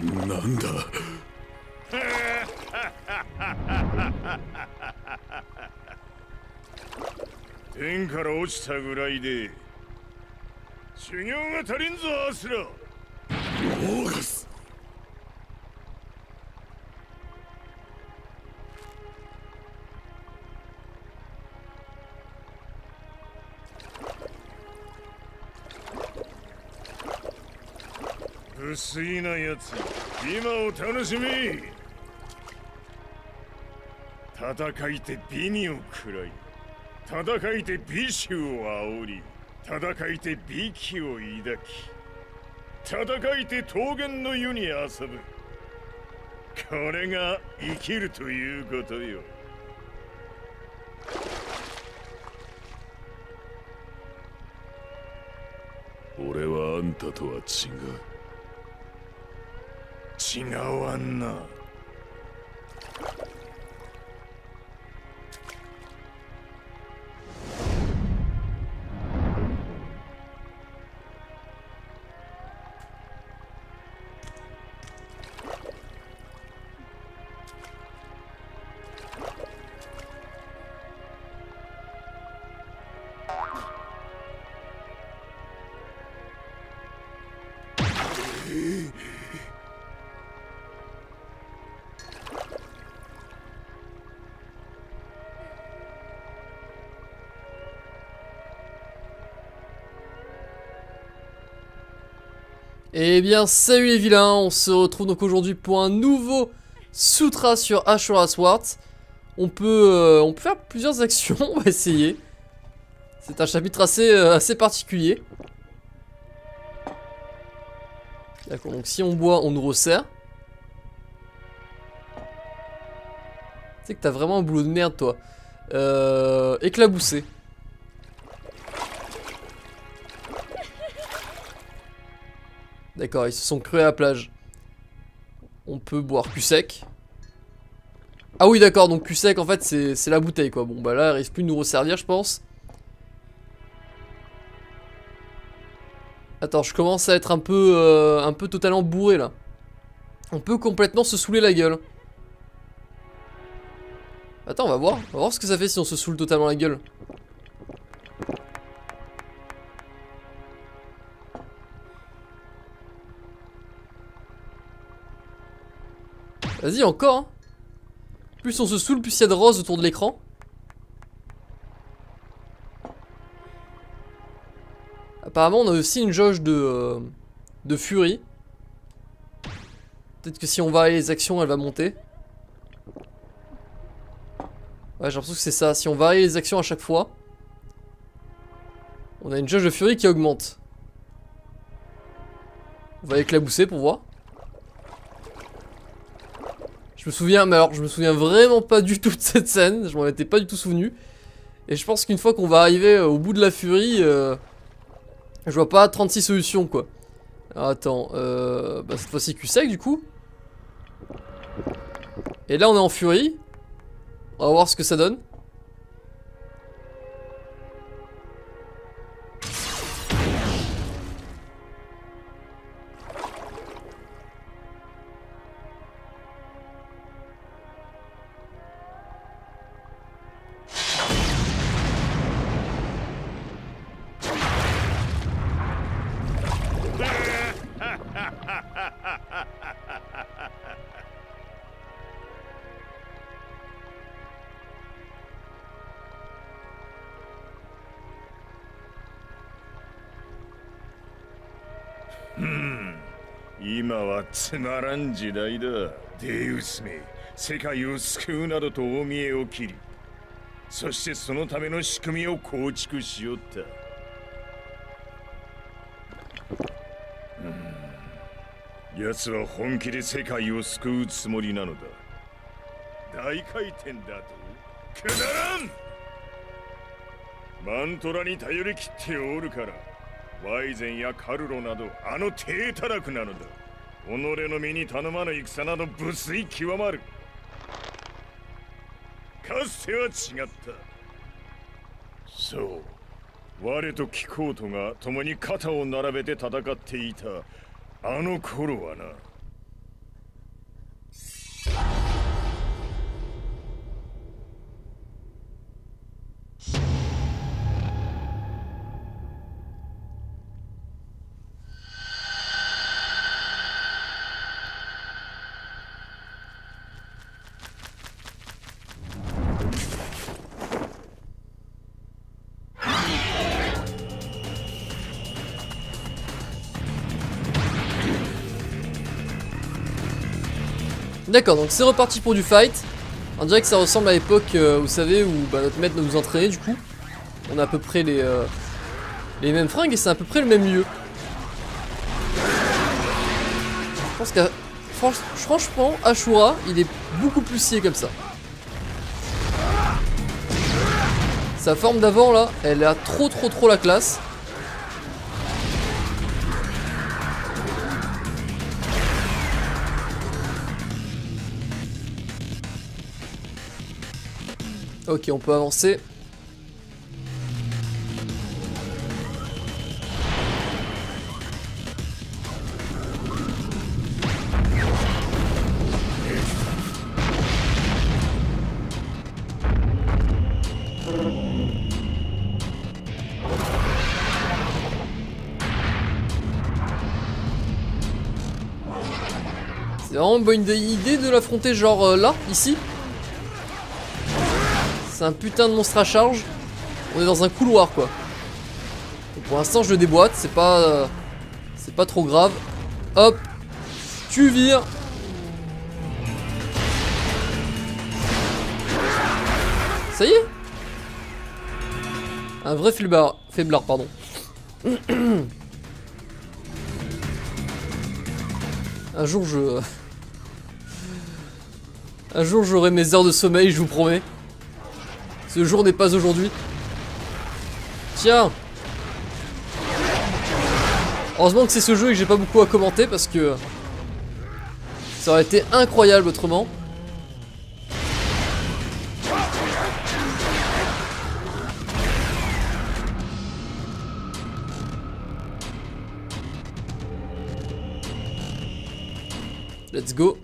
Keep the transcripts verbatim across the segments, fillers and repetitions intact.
なんだ。天から落ちたぐらいで修行が足りんぞアスラ。オーガス。不思議なやつ、今を楽しみ。戦いて美味を食らい、戦いて美酒を煽り、戦いて美気を抱き、戦いて桃源の湯に遊ぶ。これが生きるということよ。俺はあんたとは違う。違わんな。 Eh bien, salut les vilains, on se retrouve donc aujourd'hui pour un nouveau Sutra sur Ashura Sword. On peut, euh, on peut faire plusieurs actions, on va essayer. C'est un chapitre assez, euh, assez particulier. D'accord, donc si on boit, on nous resserre. Tu sais que t'as vraiment un boulot de merde, toi. Euh, éclabousser. D'accord, ils se sont crués à la plage. On peut boire cul sec. Ah oui d'accord, donc cul sec en fait c'est la bouteille quoi. Bon bah là il risque plus de nous resservir je pense. Attends, je commence à être un peu euh, un peu totalement bourré là. On peut complètement se saouler la gueule. Attends, on va voir. On va voir ce que ça fait si on se saoule totalement la gueule. Vas-y, encore hein. Plus on se saoule, plus il y a de rose autour de l'écran. Apparemment, on a aussi une jauge de, euh, de furie. Peut-être que si on va aller les actions, elle va monter. Ouais, j'ai l'impression que c'est ça. Si on varie les actions à chaque fois, on a une jauge de furie qui augmente. On va éclabousser pour voir. Je me souviens, mais alors je me souviens vraiment pas du tout de cette scène, je m'en étais pas du tout souvenu. Et je pense qu'une fois qu'on va arriver au bout de la furie, euh, je vois pas trente-six solutions quoi. Alors, attends, euh, bah cette fois-ci cul sec du coup. Et là on est en furie. On va voir ce que ça donne. うん、今はつまらん時代だ。デウスめ、世界を救うなどと大見栄を切り、そしてそのための仕組みを構築しよった。うん、奴は本気で世界を救うつもりなのだ。大回転だとくだらん。マントラに頼り切っておるから。ワイゼンやカルロなどあの低たらくなのだ。己の身に頼まぬ戦など無粋極まる。かつては違った。そう、我と貴公とが共に肩を並べて戦っていたあの頃はな。 D'accord, donc c'est reparti pour du fight. On dirait que ça ressemble à l'époque, euh, vous savez, où bah, notre maître nous entraînait du coup. On a à peu près les, euh, les mêmes fringues et c'est à peu près le même lieu. Je pense qu'à franchement, Ashura, il est beaucoup plus scié comme ça. Sa forme d'avant là, elle a trop trop trop la classe. Ok, on peut avancer. C'est vraiment une bonne idée de l'affronter genre euh, là, ici. C'est un putain de monstre à charge. On est dans un couloir quoi. Et pour l'instant je le déboîte, c'est pas euh, c'est pas trop grave. Hop, tu vires. Ça y est. Un vrai faiblard, faiblard pardon. Un jour je... Un jour j'aurai mes heures de sommeil, je vous promets. Ce jour n'est pas aujourd'hui. Tiens. Heureusement que c'est ce jeu et que j'ai pas beaucoup à commenter parce que ça aurait été incroyable autrement. Let's go.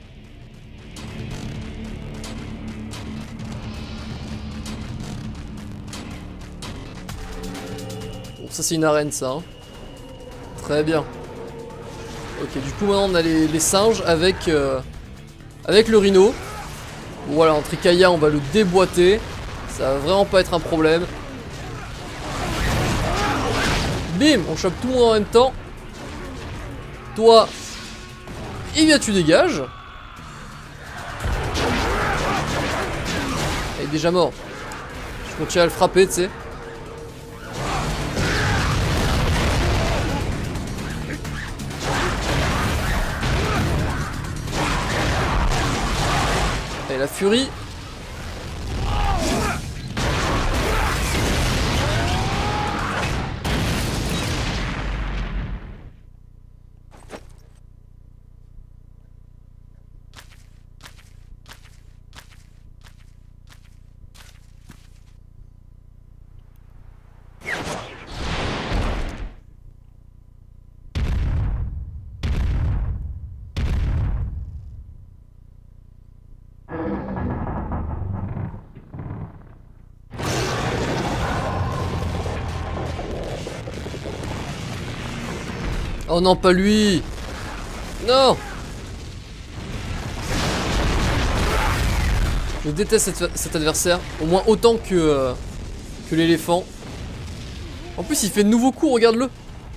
Bon, ça c'est une arène ça. Hein. Très bien. Ok, du coup maintenant on a les, les singes avec, euh, avec le rhino. Bon, voilà, en Tricaïa on va le déboîter. Ça va vraiment pas être un problème. Bim, on chope tout le monde en même temps. Toi... Et bien tu dégages. Elle est déjà mort. Je continue à le frapper, tu sais. Et la furie. Oh non, pas lui. Non. Je déteste cet, cet adversaire. Au moins autant que, euh, que l'éléphant. En plus, il fait de nouveaux coups, regarde-le.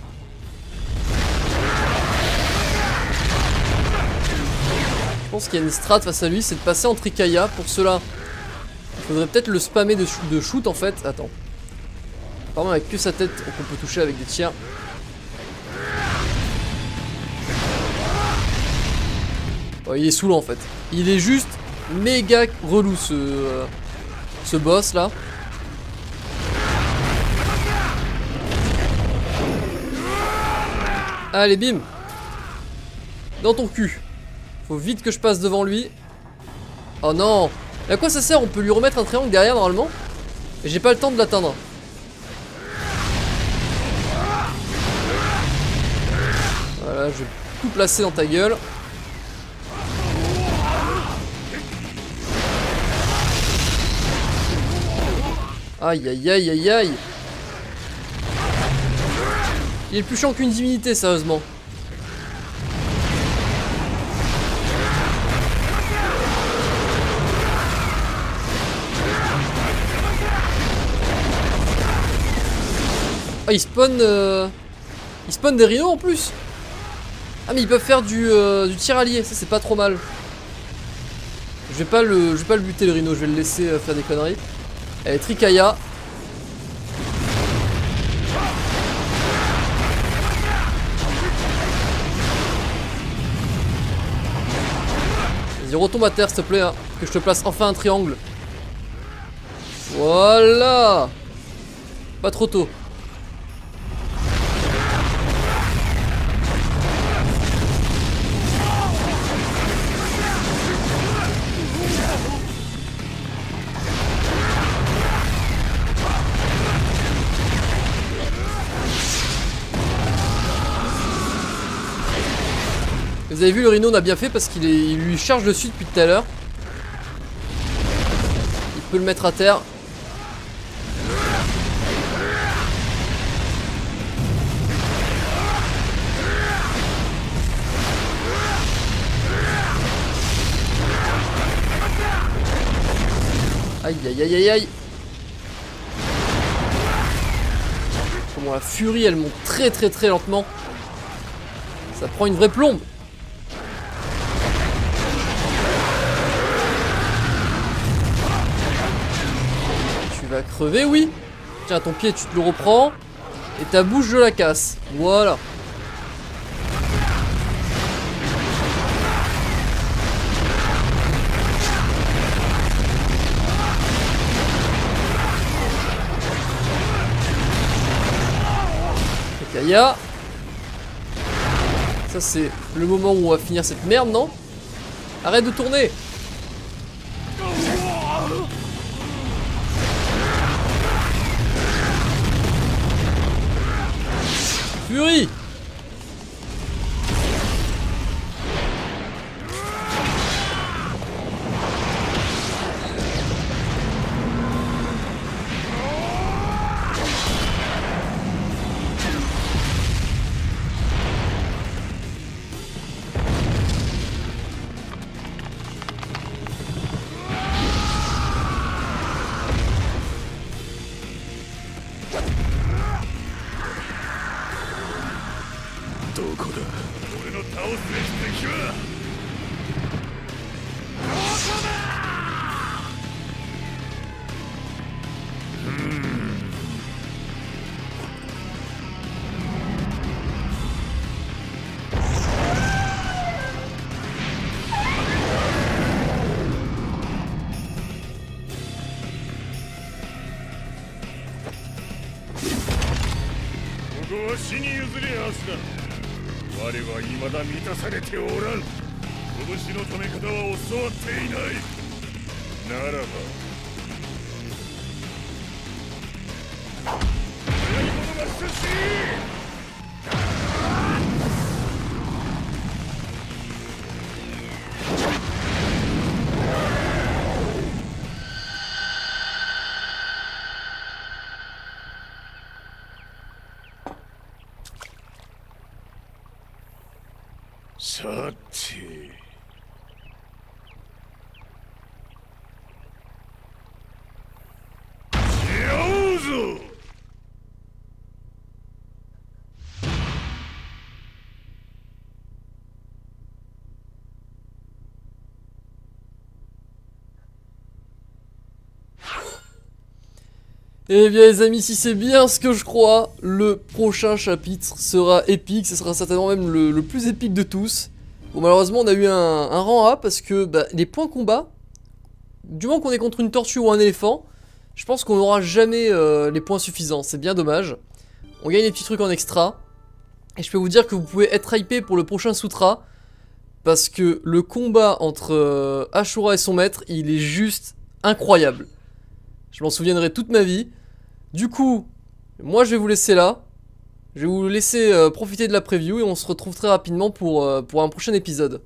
Je pense qu'il y a une strat face à lui, c'est de passer en Tricaïa. Pour cela, il faudrait peut-être le spammer de, sh de shoot en fait. Attends. Apparemment, avec que sa tête qu'on peut toucher avec des tirs. Oh, il est saoulant en fait. Il est juste méga relou ce, euh, ce boss là. Allez bim. Dans ton cul. Faut vite que je passe devant lui. Oh non. Et à quoi ça sert? On peut lui remettre un triangle derrière normalement. Et j'ai pas le temps de l'atteindre. Voilà, je vais tout placer dans ta gueule. Aïe aïe aïe aïe aïe. Il est plus chiant qu'une divinité, sérieusement. Ah, il spawn euh... il spawn des rhinos en plus. Ah mais ils peuvent faire du, euh, du tir allié, ça c'est pas trop mal. Je vais pas le, je vais pas le buter le rhino, je vais le laisser euh, faire des conneries. Allez, Trikaya. Vas-y, retombe à terre s'il te plaît, hein, que je te place enfin un triangle. Voilà. Pas trop tôt. Vous avez vu, le rhino on a bien fait parce qu'il il lui charge dessus depuis tout à l'heure. Il peut le mettre à terre. Aïe aïe aïe aïe aïe. Comment la furie elle monte très très très lentement. Ça prend une vraie plombe. Tu vas crever, oui. Tiens, ton pied tu te le reprends. Et ta bouche je la casse. Voilà. Kaya. Ça c'est le moment où on va finir cette merde, non? Arrête de tourner. Fury. さてやうぞ。 Eh bien les amis, si c'est bien ce que je crois, le prochain chapitre sera épique, ce sera certainement même le, le plus épique de tous. Bon malheureusement on a eu un, un rang A parce que bah, les points combat, du moment qu'on est contre une tortue ou un éléphant, je pense qu'on n'aura jamais euh, les points suffisants, c'est bien dommage. On gagne des petits trucs en extra, et je peux vous dire que vous pouvez être hypé pour le prochain Sutra, parce que le combat entre euh, Ashura et son maître, il est juste incroyable. Je m'en souviendrai toute ma vie. Du coup, moi je vais vous laisser là. Je vais vous laisser euh, profiter de la preview et on se retrouve très rapidement pour, euh, pour un prochain épisode.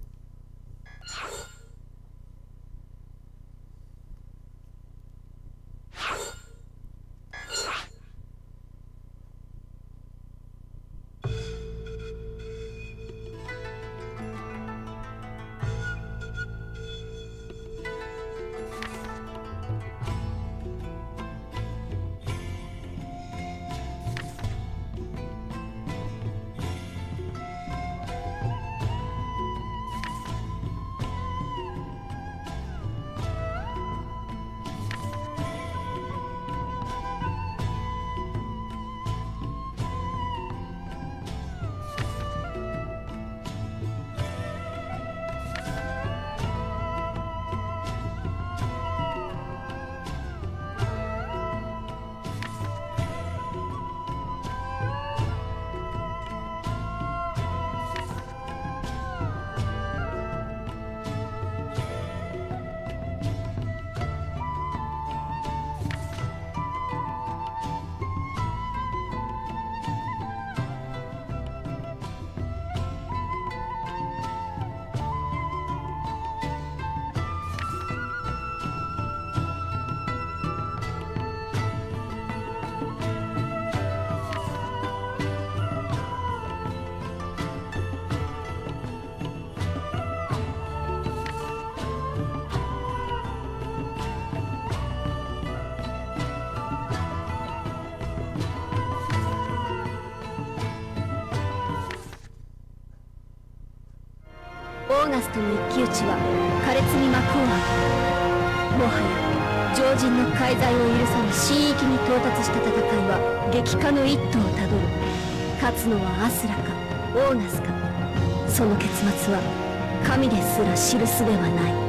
オーガストの一騎打ちは苛烈に幕を開け、もはや常人の介在を許さぬ神域に到達した戦いは激化の一途をたどる。勝つのはアスラかオーガスか、その結末は神ですら知るすではない。